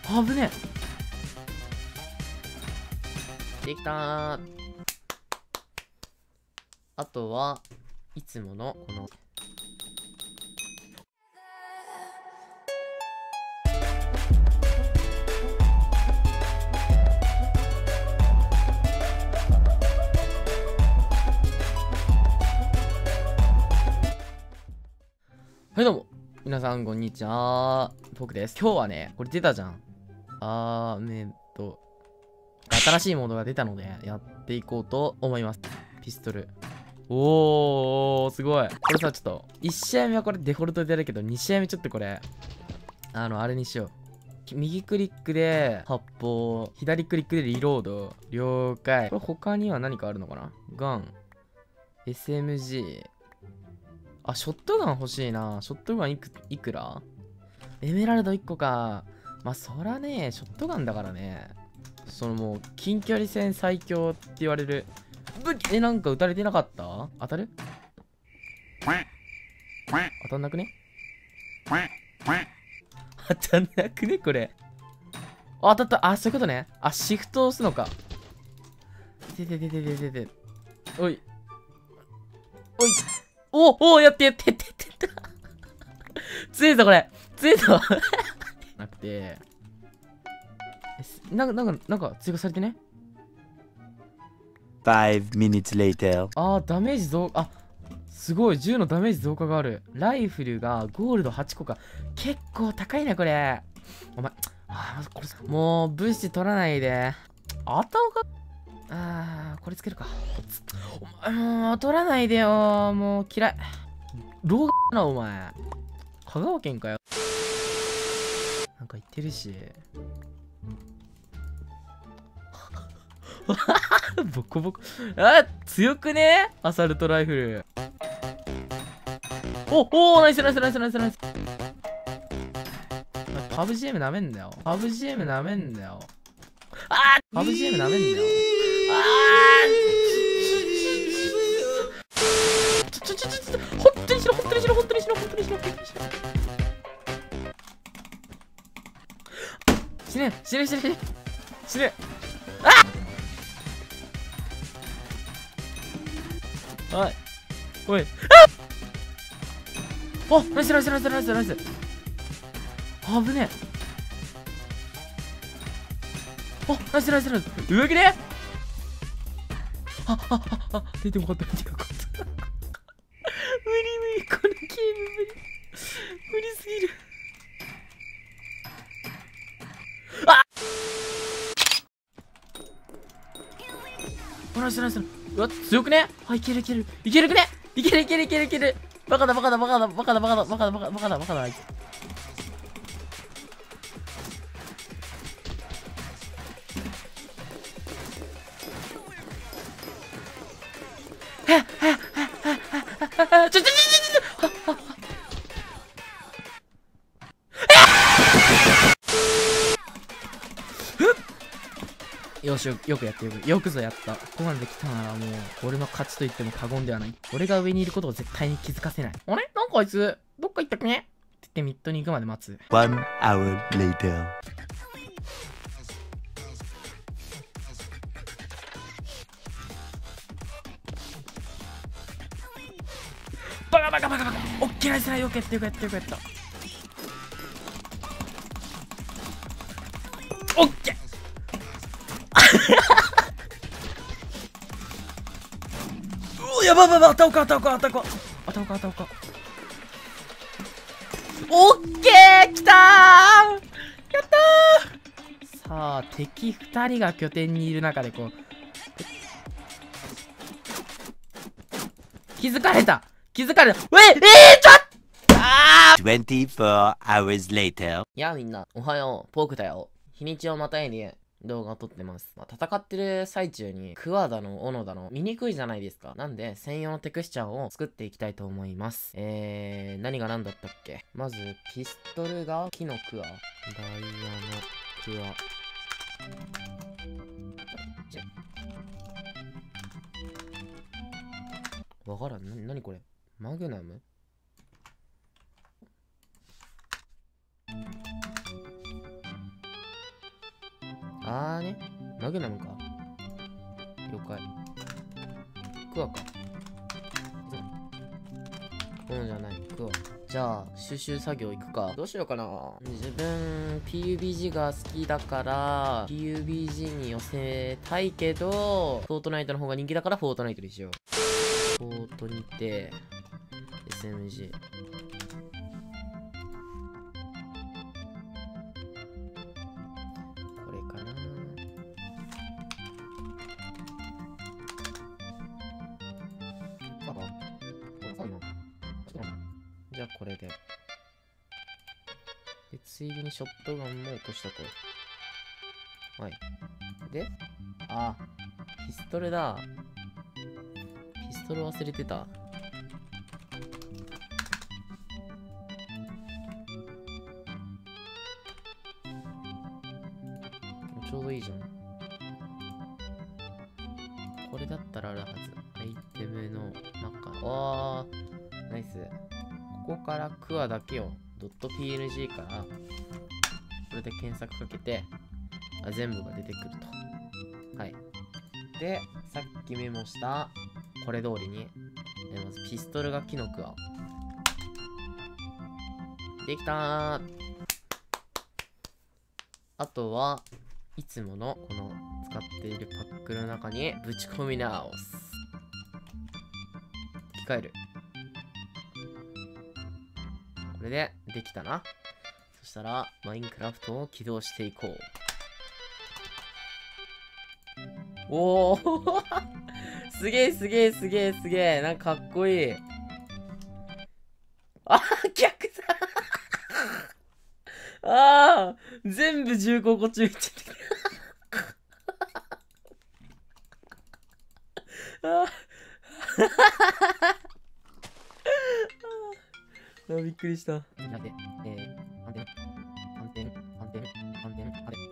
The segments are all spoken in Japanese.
危ねえ。できたー。あとはいつものこのはいどうも皆さんこんにちは、僕です。今日はねこれ出たじゃん。新しいモードが出たのでやっていこうと思います。ピストル。おー、すごい。これさ、ちょっと1試合目はこれデフォルトでやるけど、2試合目ちょっとこれあれにしよう。右クリックで発砲、左クリックでリロード。了解。これ他には何かあるのかな。ガン SMG。あ、ショットガン欲しいな。ショットガンいくら？エメラルド1個か。まあ、そらね、ショットガンだからね。もう、近距離戦最強って言われる。なんか撃たれてなかった？当たる？当たんなくね？当たんなくねこれ。あ、当たった。あ、そういうことね。あ、シフト押すのか。おい。おい。お、やって。強いぞ、これ。強いぞ。なくて。なんか追加されてね。 5 minutes later。 ダメージ増、すごい。銃のダメージ増加がある。ライフルがゴールド8個か。結構高いね、これ。お前。これさ、もう、物資取らないで。あたおか。これつけるか。お前、もう、取らないでよ。もう、嫌い。老眼な、お前。香川県かよ。なんか言ってるし。ボコボコ。強くね？アサルトライフル。ナイス。パブ GM なめんだよ。パブ GM なめんだよ。パブ GM なめんだよ。本当にしろ。死ね。はい。おい。ナイス。危ねえ。ナイス。動きね。出てこなかった。無理。このゲーム無理すぎる。ナイス。うわ、強くね？いけるくね？いける。バカだ。あいつ。よし、よくやって。よくぞやった。ここまで来たならもう、俺の勝ちと言っても過言ではない。俺が上にいることを絶対に気づかせない。あれ？なんかあいつ、どっか行ったっけねって言ってミッドに行くまで待つ。 1 hour later。 バカ。オッケーナイスな。よくやった。オッケーやばい、あたおか。オッケー、来たー。やったー。さあ、敵2人が拠点にいる中でこう気づかれた。ちょっと 24 hours later。 やあみんな、おはよう、ポークだよ。日にちをまたいで動画を撮ってます。戦ってる最中に、クワだの、オノだの、見にくいじゃないですか。なんで、専用のテクスチャーを作っていきたいと思います。何が何だったっけ？まず、ピストルが木のクワ。ダイヤのクワ。わからん。なにこれ？マグナム？ ね。マグナムか。了解。クワか。こうじゃない。クワ。じゃあ、収集作業行くか。どうしようかな。自分、PUBG が好きだから、PUBG に寄せたいけど、フォートナイトの方が人気だから、フォートナイトにしよう。フォートにて、SMG。これかな。じゃあこれで。で、ついでにショットガンも落としとこう。はい。で、あ、ピストルだ。ピストル忘れてた。ちょうどいいじゃん。これだったらあるはず。アイテムの中。あー、ナイス。ここからクワだけを .png からこれで検索かけて全部が出てくると。はい。で、さっきメモしたこれ通りにまずピストルが木のクワ。できたー。あとはいつものこの使っているパックの中にぶち込み直す。機械る。これでできたな。そしたらマインクラフトを起動していこう。おおすげえすげえすげえすげえ。なんかかっこいい。あ逆だああ全部銃口こっち見ててああびっくりした。やべ、反転、あれ。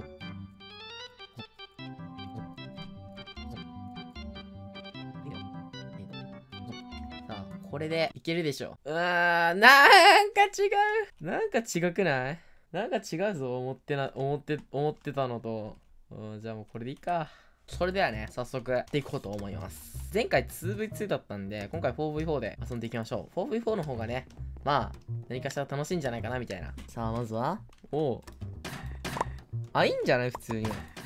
さあ、これでいけるでしょ。なんか違う。なんか違くない？なんか違うぞ、思ってたのと。じゃあもうこれでいいか。それではね、早速やっていこうと思います。前回 2v2 だったんで、今回 4v4 で遊んでいきましょう。4v4 の方がね、まあ、何かしら楽しいんじゃないかな、みたいな。さあ、まずは、いいんじゃない普通に。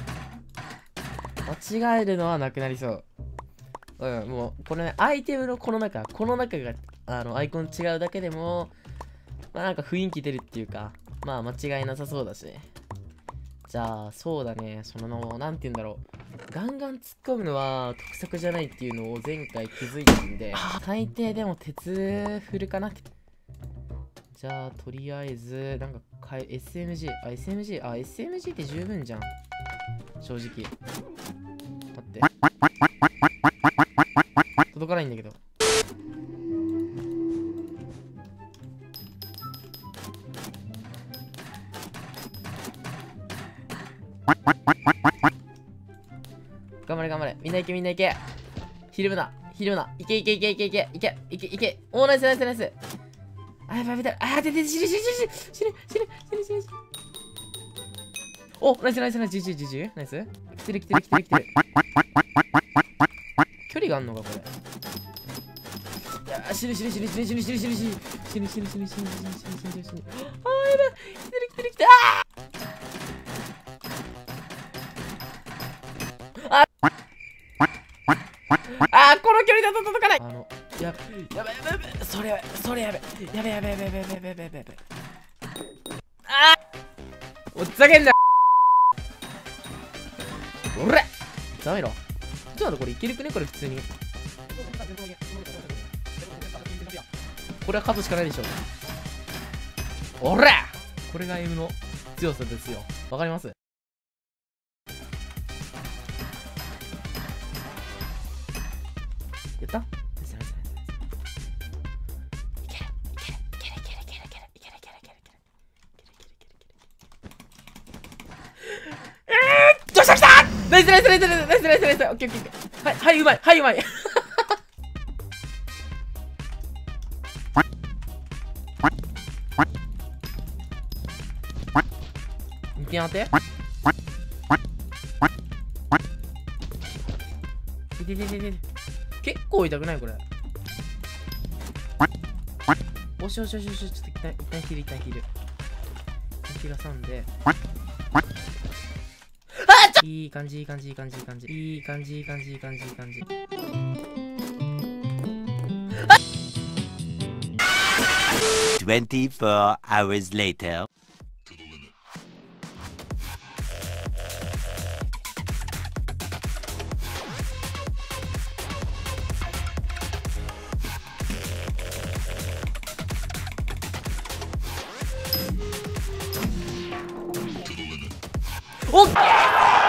間違えるのはなくなりそう。もう、これね、アイテムのこの中が、アイコン違うだけでも、まあなんか雰囲気出るっていうか、まあ間違いなさそうだし。じゃあ、そうだね、なんて言うんだろう。ガンガン突っ込むのは得策じゃないっていうのを前回気づいたんで、最低でも鉄振るかなって。じゃあ、とりあえず、なんかSMG って十分じゃん。正直。待って。届かないんだけど。頑張れ。みんな行け。ひるむな。いけ。おー、ナイス。あ、やばい。死ぬ。お、ナイス。GG。ナイス。来てる。距離があんのか、これ。いや、死ぬ。死ぬ。あー、やばい。来てる。この距離だと届かない。やばい。それやべ。おっざけんな。おらダメろ。ちょっとこれいけるくねこれ普通に。これは勝つしかないでしょ。おらこれが M の強さですよ。わかります？やった？どうした来た！ナイス！オッケー。はい、うまい。2点当て？ いていていていて。結構痛くないこれ。おしおしおしおし、ちょっと一旦ヒール、一旦ヒール。気がさんで。いい感じ、いい感じ、いい感じ、いい感じ。いい感じ、いい感じ、いい感じ、いい感じ。 24 hours later. Oh!